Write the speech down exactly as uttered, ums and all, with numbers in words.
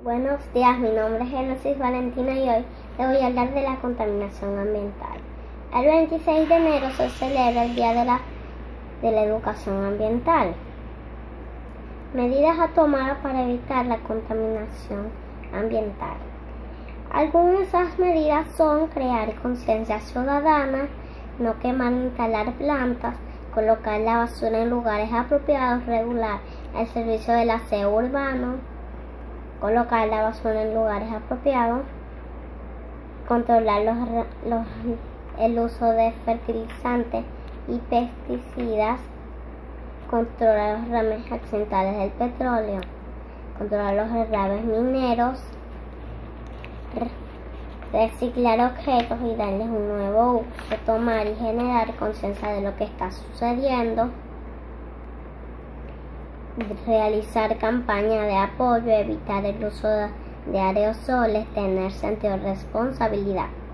Buenos días, mi nombre es Génesis Valentina y hoy te voy a hablar de la contaminación ambiental. El veintiséis de enero se celebra el Día de la, de la Educación Ambiental. Medidas a tomar para evitar la contaminación ambiental. Algunas de esas medidas son crear conciencia ciudadana, no quemar ni talar plantas, colocar la basura en lugares apropiados, regular el servicio del aseo urbano, colocar la basura en lugares apropiados, controlar los, los, el uso de fertilizantes y pesticidas, controlar los derrames accidentales del petróleo, controlar los derrames mineros, reciclar objetos y darles un nuevo uso, tomar y generar conciencia de lo que está sucediendo, realizar campañas de apoyo, evitar el uso de aerosoles, tener sentido de responsabilidad.